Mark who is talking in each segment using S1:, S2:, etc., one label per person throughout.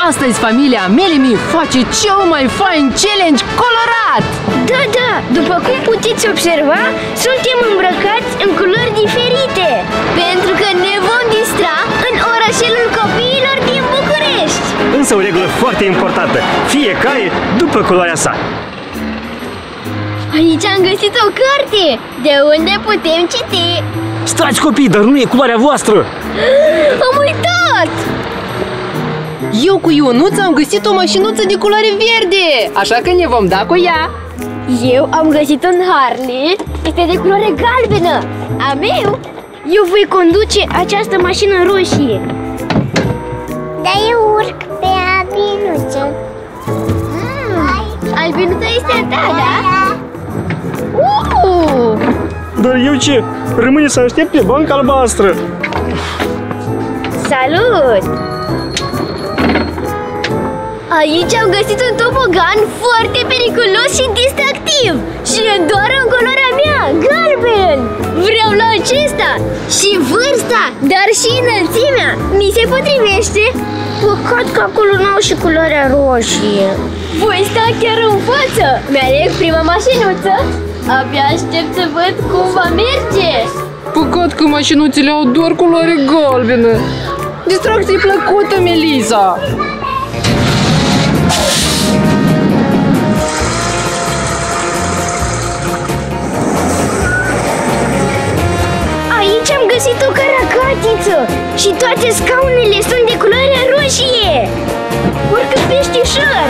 S1: Astăzi familia Melimi face cel mai fain challenge colorat!
S2: Da, da, după cum puteți observa, suntem îmbrăcați în culori diferite, pentru că ne vom distra în orașelul copiilor din București.
S3: Însă o regulă foarte importantă, fiecare după culoarea sa.
S2: Aici am găsit o carte, de unde putem citi.
S3: Stați copii, dar nu e culoarea voastră!
S2: Am uitat!
S1: Eu cu Ionuț am găsit o mașinuță de culoare verde, așa că ne vom da cu ea.
S2: Eu am găsit un Harley, este de culoare galbenă. A meu, eu voi conduce această mașină roșie.
S4: Da, eu urc pe albinuță.
S2: Albinuța este a ta, da?
S3: Dar eu ce? Rămâne să aștept pe banca albastră.
S2: Salut! Aici am găsit un tobogan foarte periculos și distractiv. Și e doar în culoarea mea, galben. Vreau la acesta. Și vârsta, dar și înălțimea mi se potrivește. Păcat că acolo n-au și culoarea roșie. Voi sta chiar în față. Mi-aleg prima mașinuță. Abia aștept să văd cum va merge.
S1: Păcat că mașinuțele au doar culoare galbenă. Distracție plăcută, Melisa!
S2: Aici am găsit o caracatiță și toate scaunele sunt de culoare roșie. Urcă peștișor!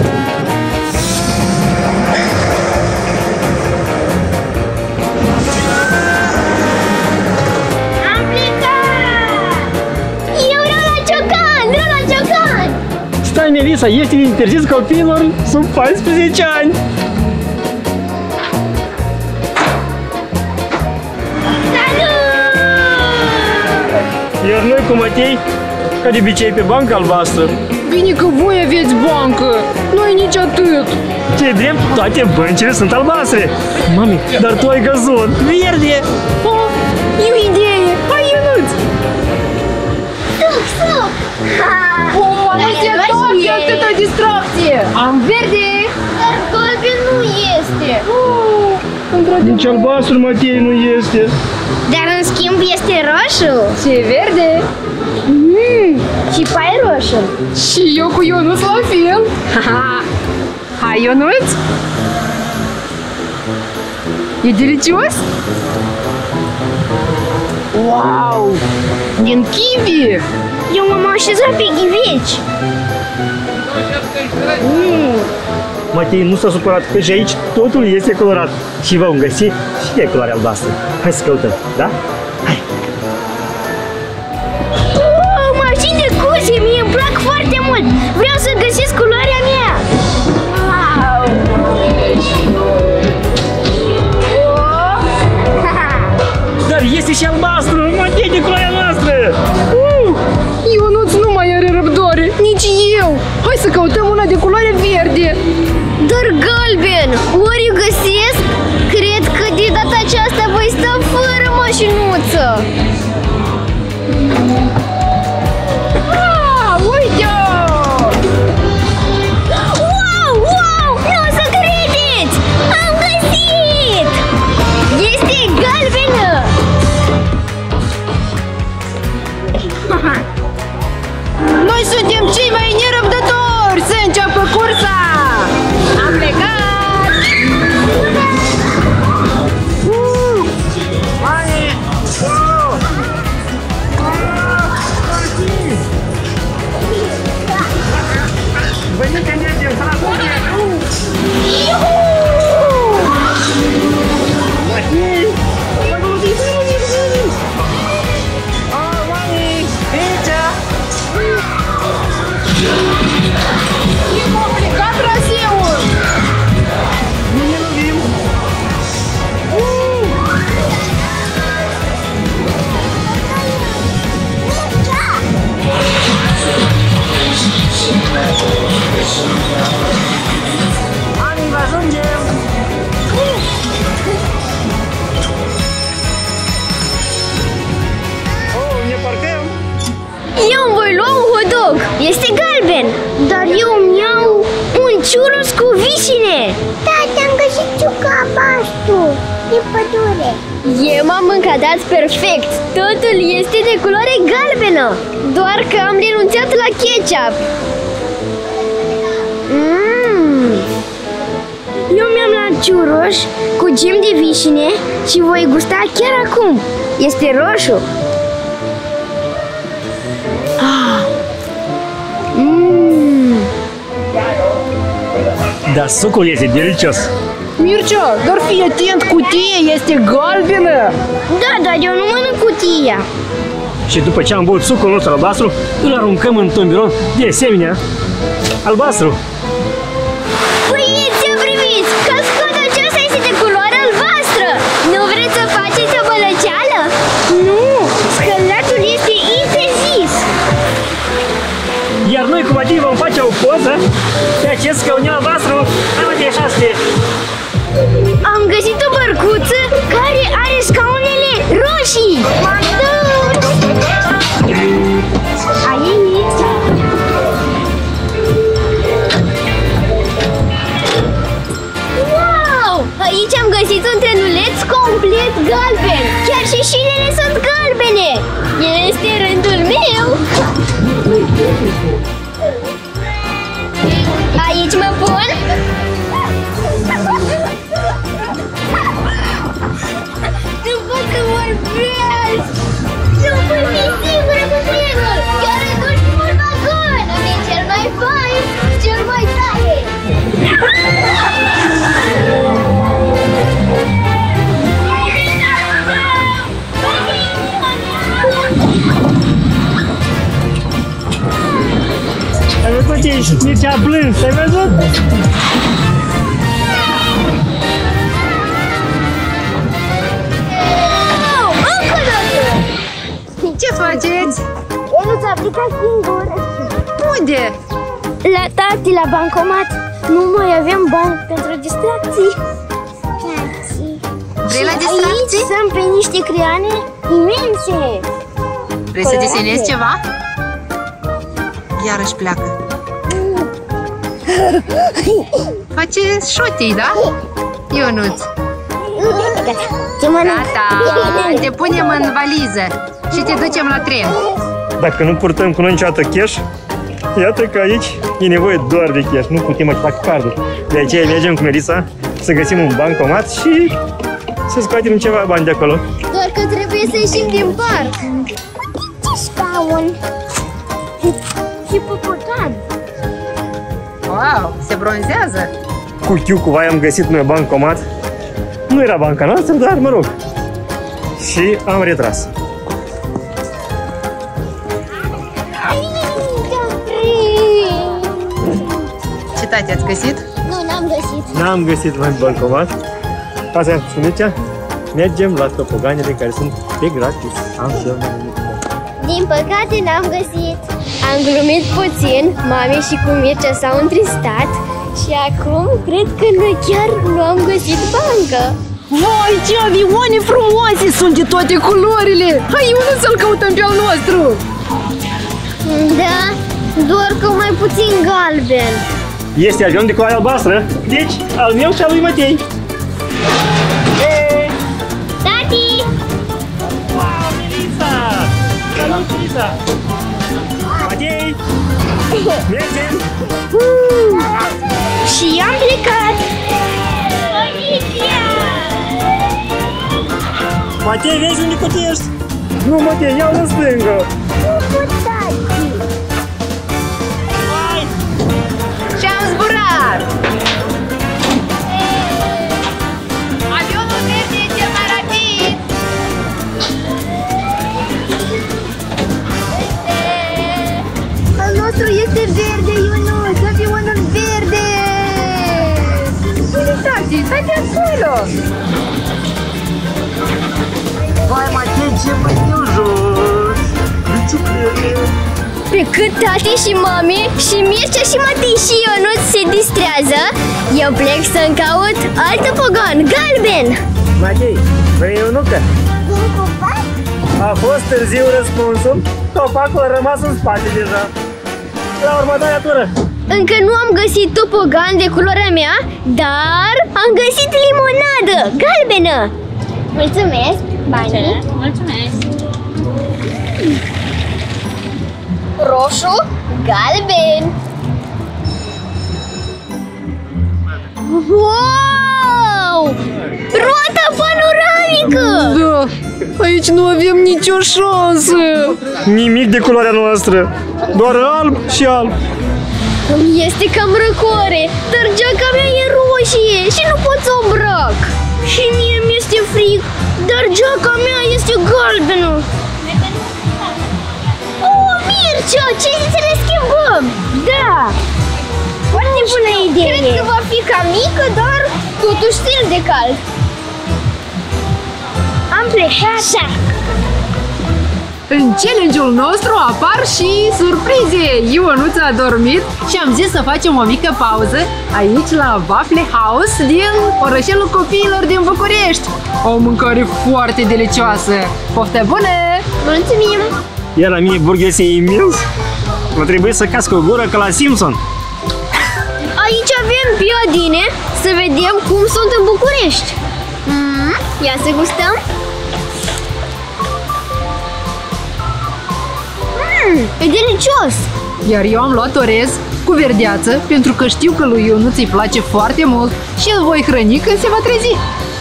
S2: Am plecat! Eu vreau la ciocan! Vreau la ciocan!
S3: Stai, Melisa, este interzis copiilor sub 14 ani. Iar noi cu Matei, ca de obicei, pe banca albastră.
S1: Bine că voi aveți bancă, noi nici atât.
S3: Ce drept, toate băncile sunt albastre. Mami, dar tu ai gazon verde.
S1: Oh, e o idee, hai Ionuț!
S2: Stop!
S1: Oh, nu se toate atâta distracție! Am verde!
S2: Dar galben nu este.
S3: Nici albastru, Matei, nu este.
S2: Dar în schimb este roșu.
S1: Și verde!
S2: Și pai roșu.
S1: Și eu cu Ionuț la fel! Hai, Ionuț! E delicios? Wow! Din kiwi!
S2: Eu m-am așezat pe ghiveci.
S3: Matei nu s-a supărat că și aici totul este colorat. Și vom găsi și de culoare albastră. Hai să căutăm, da? Hai!
S2: Mașini de cuze, mie îmi plac foarte mult. Vreau să găsesc culoarea mea. Wow!
S3: Dar este și albastru, Matei, de culoarea noastră!
S1: Ionuț nu mai are răbdare, nici eu! Hai să căutăm una de culoare verde!
S2: Dar galben, ori eu găsesc? Cred că de data aceasta voi sta fără mașinuță.
S1: Uite-o!
S2: Wow, wow, nu o să credeți! Am găsit! Este galbenă!
S1: Noi suntem cei mai nerăbdători să înceapă cursa! Am plecat!
S2: Eu îmi voi lua un hot dog. Este galben. dar eu îmi iau un churros cu vișine.
S4: Da, te-am găsit ciucă albastru din pădure.
S2: Eu m-am încadrat perfect. Totul este de culoare galbenă, doar că am renunțat la ketchup. Eu mi-am luat churros cu gem de vișine și voi gusta chiar acum. Este roșu.
S3: Dar sucul este delicios.
S1: Mircea, dar fii atent, cutia este galbenă.
S2: Da, dar eu nu mănânc cutia.
S3: Și după ce am băut sucul nostru albastru, îl aruncăm în tomberon de asemenea albastru.
S2: Băieți, priviți! Cascada aceasta este de culoare albastră! Nu vreți să faceți o bălăceală? Nu! Scălatul este interzis!
S3: Iar noi cu Matei vom face o poză pe acest scaunel albastru. Hai de 6.
S2: Am găsit o bărcuță care are scaunele roșii! Aici! Wow! Aici am găsit un trenuleț complet galben! Chiar și șinele sunt galbene! Este rândul meu! Aici mă pun! Nu pot să vorbesc! Nu pot fi sigură cu trenul! Chiar în ultimul vagon! Unde e cel mai fain, cel mai tare!
S3: Ai văzut ce ești Mircea plâns, ai văzut?
S1: Ce faceți?
S2: El nu ți-a aplicat singur!
S1: Unde?
S2: La tati, la bancomat, nu mai avem bani pentru distracții.
S1: Vrei la
S2: Și
S1: distracții?
S2: aici sunt pe niște creioane imense.
S1: Vrei să desenezi ceva? Iarăși pleacă. Face șotii, da? Ionuț.
S2: Ce mănânc?
S1: Gata, te punem în valiză și te ducem la tren.
S3: Dacă nu purtăm cu noi niciodată cash, iată că aici e nevoie doar de cash, nu putem mai fac carduri. De aceea mergem cu Melissa să găsim un bancomat și să scoatem ceva bani de acolo.
S2: Doar că trebuie să ieșim din parc.
S4: Ce scaun!
S2: Hipopotam.
S1: Wow, se bronzează.
S3: Cu chiu cu vai am găsit noi bancomat. Nu era banca noastră, dar mă rog. Și am retras.
S1: Ce tati ați găsit?
S2: Nu, n-am găsit.
S3: N-am găsit mai bancomat. Asta e spunețea. Mergem la topoganele care sunt pe gratis. Am și eu mai mult.
S2: Din păcate n-am găsit. Am glumit puțin, mami și cu Mircea s-au întristat și acum cred că noi chiar nu am găsit bancă.
S1: Vai, ce avioane frumoase sunt de toate culorile! Hai, Ionuț, să-l căutăm pe al nostru!
S2: Da, doar că mai puțin galben.
S3: Este avion de culoare albastră, deci al meu și al lui Matei. Hey!
S2: Tati!
S3: Wow, Melissa! Salut, Melissa! Matei! Mergem!
S2: Și am plecat!
S3: Matei, vezi unde cotești? Nu, Matei, iau în stângă! Hai!
S1: Și am zburat! Avionul verde e cel mai rapid!
S2: Al nostru este verde, Ionuț, avionul verde!
S1: Unde tati? Tati acolo!
S3: Vai, Matei, ce mai jos! Biciclete!
S2: Pe cât tati și mami și Mircea și Matei și Ionuț se distrează, eu plec să-mi caut alt topogan galben!
S3: Matei, vrei o nucă?
S4: Din copac?
S3: A fost târziu răspunsul, copacul a rămas în spate deja. La următoarea tură!
S2: Încă nu am găsit topogan de culoarea mea, dar am găsit limonadă galbenă. Mulțumesc, banii.
S5: Mulțumesc!
S2: Roșu, galben. Wow! Roata panoramică!
S1: Da, aici nu avem nicio șansă.
S3: Nimic de culoarea noastră, doar alb și alb.
S2: Îmi este cam răcoare, dar geaca mea e roșie și nu pot să o îmbrac. Și mie mi-este frig, dar geaca mea este galbenă. Oh, Mircea, ce zici să le schimbăm? Da! Foarte bună idee! Cred că va fi cam mică, dar totuși stil de cald. Am plecat! Așa!
S1: În challenge-ul nostru apar și surprize. Ionuț a dormit și am zis să facem o mică pauză aici la Waffle House din orășelul copiilor din București. O mâncare foarte delicioasă. Poftă bună!
S2: Mulțumim!
S3: Iar la mine burger este imens. Va trebui să casc o gură ca la Simpson.
S2: Aici avem piadine, să vedem cum sunt în București. Ia să gustăm. E delicios!
S1: Iar eu am luat orez cu verdeață pentru că știu că lui Ionuț îi place foarte mult și îl voi hrăni când se va trezi.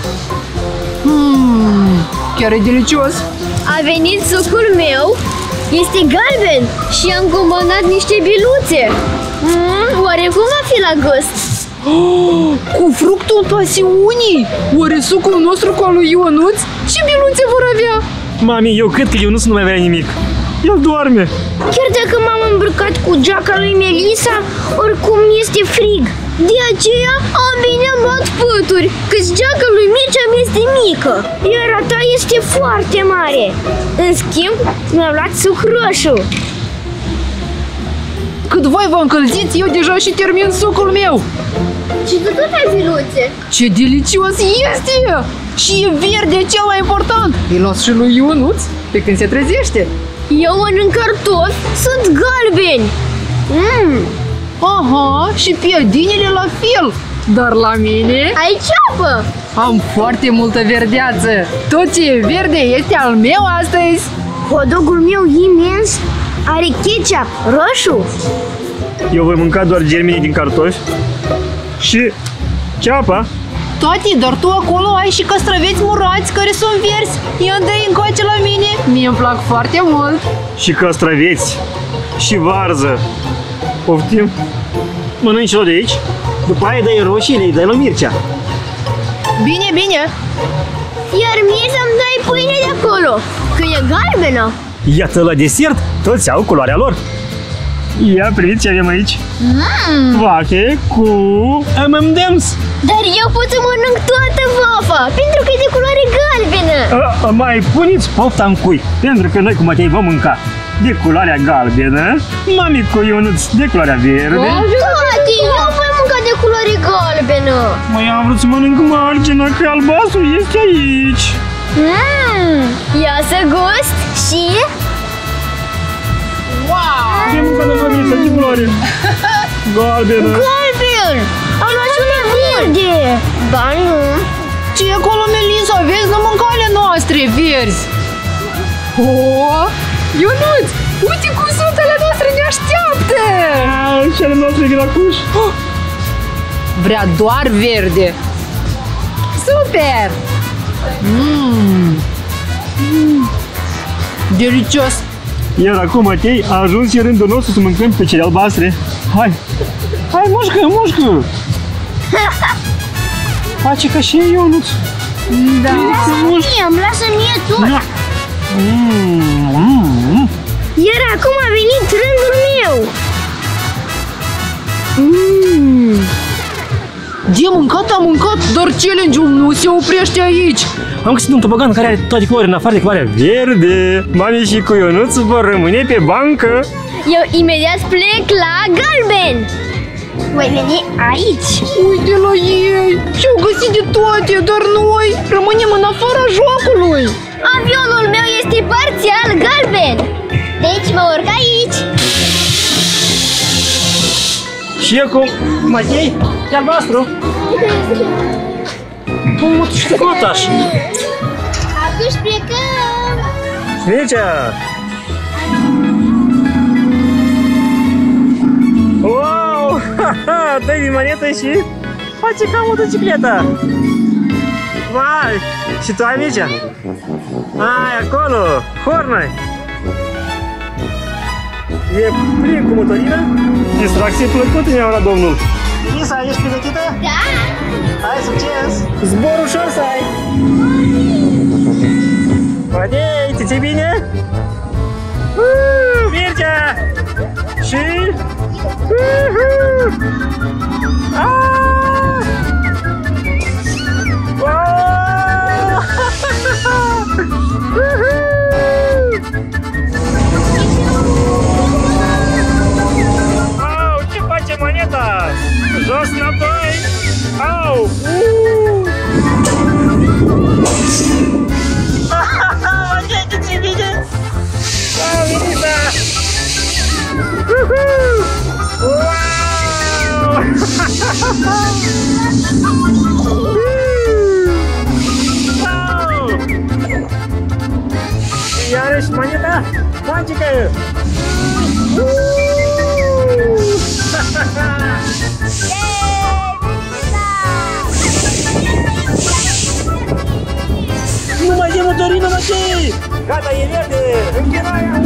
S1: Chiar e delicios!
S2: A venit sucul meu, este galben și am comandat niște biluțe. Oare cum va fi la gust?
S1: Cu fructul pasiunii! Oare sucul nostru cu al lui Ionuț și biluțe vor avea?
S3: Mami, eu cred că Ionuț nu mai avea nimic. El doarme.
S2: Chiar dacă m-am îmbrăcat cu geaca lui Melissa, oricum este frig. De aceea ambii ne-am luat pături, căci geaca lui Mircea mi-este mică, iar a ta este foarte mare. În schimb, mi-am luat suc roșu.
S1: Cât voi vă încălziți, eu deja și termin sucul meu.
S2: Și tu tot ai biluțe.
S1: Ce delicios este! Și e verde, cel mai important. Îi las și lui Ionuț pe când se trezește.
S2: Eu mănânc cartofi, sunt galbeni.
S1: Aha, și piadinele la fel. Dar la mine
S2: Ai ceapă.
S1: am foarte multă verdeață. Tot ce e verde este al meu astăzi.
S2: Hot-dogul meu imens are ketchup roșu.
S3: Eu voi mânca doar germenii din cartofi și ceapa.
S1: Tati, dar tu acolo ai și castraveți murați care sunt verzi. Ia dă-i încoace la mine. Mie îmi plac foarte mult.
S3: Și castraveți și varză. Poftim? Mănânci o de aici, după aia dai roșii, le dai la Mircea.
S1: Bine, bine.
S2: Iar mie să-mi dai pâine de acolo, că e galbenă.
S3: Iată la desert, toți au culoarea lor. Ia, priviți ce avem aici. Vache cu M&M's.
S2: Dar eu pot să mănânc toată vafa, pentru că e de culoare galbenă.
S3: Mai puneți pofta în cui, pentru că noi cu Matei vom mânca de culoarea galbenă, mami cu Ionuț de culoarea verde.
S2: Tati, eu voi mânca de culoare galbenă.
S3: Mai am vrut să mănânc marginea, că albastru este aici.
S2: Ia să gust și...
S3: Ce mâncat de familie, ce culoare? Galbenă.
S2: Galben! Am luat și una verde. Ba nu.
S1: Ce e acolo, Melissa? Vezi, nu mâncale noastre verzi. Oh, Ionuț, uite cum sutele noastre ne așteaptă.
S3: Cele noastre vin acuș.
S1: Vrea doar verde. Super! Delicios!
S3: Iar acum, Matei, a ajuns și rândul nostru să mâncăm pe cele albastre. Hai! Hai, mușcă, mușcă! Face ca și Ionuț.
S1: Da!
S2: Lasă mie tot. Iar acum a venit rândul meu.
S1: De mâncat am mâncat, dar challenge-ul nu se oprește aici.
S3: Am găsit un tobogan care are toate culorile în afară de culoarea verde. Mami și cu Ionuț vor rămâne pe bancă.
S2: Eu imediat plec la galben. Voi veni aici.
S1: Uite la ei! Și-au găsit de toate, dar noi rămânem în afara jocului.
S2: Avionul meu este parțial galben. Deci mă urc aici.
S3: Și acum, Matei, e albastru. Cum știi cum atași?
S2: Atunci plecăm!
S3: Mircea! Wow! Dă-i din manetă și face ca motocicleta! Vai! Și tu ai, Mircea? Ai, acolo! Hornai! E plin cu motorină? Distracție plăcută mi-a luat domnul! Lisa, ești pregătită?
S2: Da!
S3: Hai, succes! Zbor ușor să ai! Matei, te ții bine? Mircea! Și... Au, ce face maneta? Jos înapoi! Au! Matei, te ții bine? Au, Mirita! Wow! Iarăși moneta magică! Nu mai e motorină, Matei! Gata, e verde! Închiraia!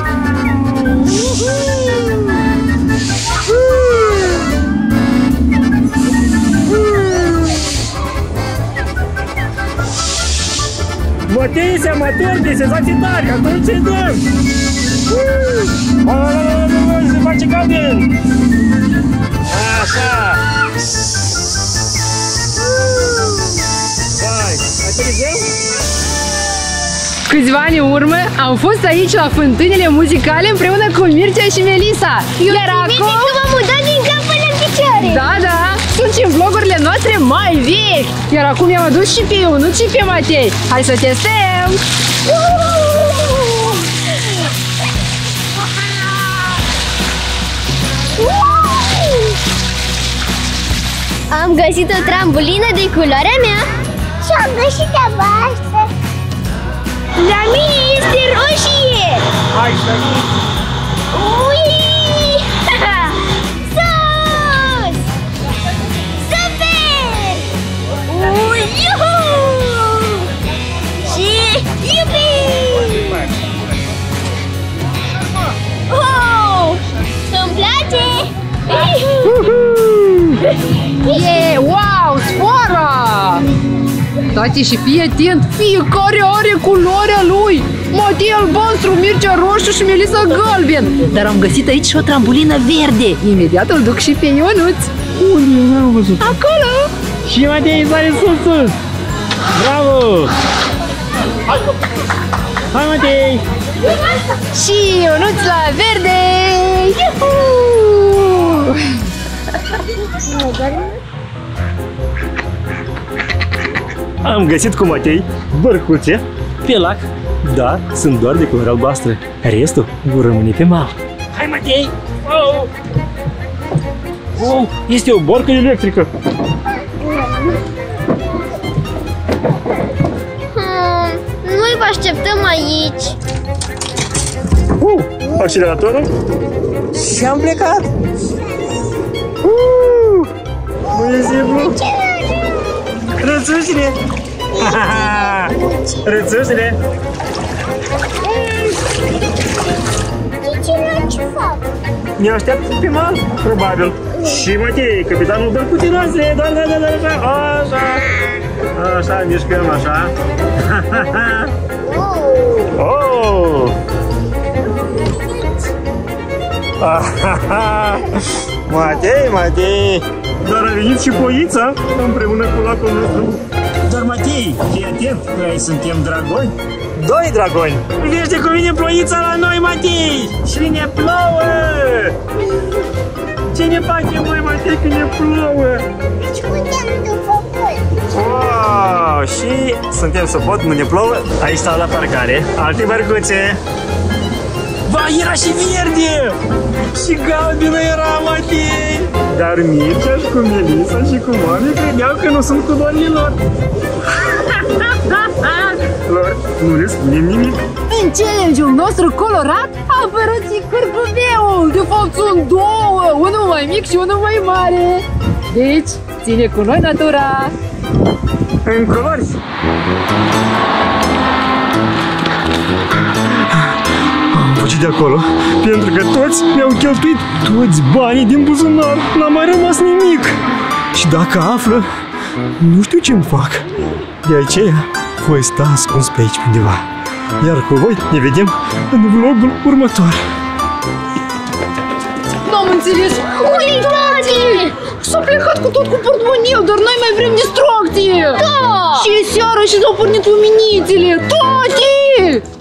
S3: Matei se amator de senzații tari, atunci se dăm! Se face galben! Așa! Hai, hai să vedem?
S1: Câțiva ani în urmă am fost aici la fântânile muzicale împreună cu Mircea și Melisa. Iar acum...
S2: că m-am mutat din cap până în picioare!
S1: Da, da, sunt și în vlogurile noastre mai vechi. Iar acum i-am adus și pe Ionuț și pe Matei. Hai să testăm!
S2: Am găsit o trambulină de culoarea mea.
S4: Și am găsit a voastră.
S2: La mine este roșie!
S3: Hai să
S2: Ui! Sus! Super! Ui! Iuhu! Și iubi! Oh! Îmi place!
S1: E, wow, sfoara! Tati, și fii atent, fiecare are culoarea lui. Matei albastru, Mircea roșu și Melisa galben. Dar am găsit aici și o trambulină verde. Imediat îl duc și pe Ionuț.
S3: Unde n-am văzut?
S1: Acolo!
S3: Și Matei sare sus! Bravo! Hai, Matei!
S1: Și Ionuț la verde! Iuhu!
S3: Am găsit cu Matei bărcuțe pe lac, dar sunt doar de culoare albastră. Restul vor rămâne pe mal. Hai, Matei! Oh! Oh, este o borcă electrică!
S2: Noi vă așteptăm aici.
S3: Acceleratorul și am plecat! Nu e simplu! Rățușile! Rățușile!
S4: Ce fac?
S3: Ne așteaptă pe mal, probabil. Și Matei, capitanul bărcuții noastre! Da, așa! Așa, mișcăm, așa! Oh! Matei! Dar a venit și poița împreună cu lacul nostru. Dar Matei, fii atent, noi suntem dragoni. Doi dragoni! Privește cum vine ploița la noi, Matei! Și ne plouă! Ce ne facem noi, Matei, când ne plouă?
S4: Deci putem după voi.
S3: Wow! Și suntem sub pod, nu ne plouă. Aici stau la parcare, alte bărcuțe. Va, era și verde! Și galbenă era, Matei! Dar Mircea și cu Melissa și cu mami credeau că nu sunt culorile lor. Lor, nu le spunem nimic.
S1: În challenge-ul nostru colorat a apărut și curcubeul. De fapt sunt două, unul mai mic și unul mai mare. Deci, ține cu noi natura.
S3: În culori. Am fugit de acolo pentru că toți mi-au cheltuit toți banii din buzunar. N-a mai rămas nimic. Și dacă află, nu știu ce-mi fac. De aceea voi sta ascuns pe aici undeva. Iar cu voi ne vedem în vlogul următor.
S1: N-am înțeles.
S2: Uitați!
S1: S-a plecat cu tot cu portmoneu, dar noi mai vrem distracție.
S2: Da!
S1: Și seara și s-au pornit luminițele. Tati!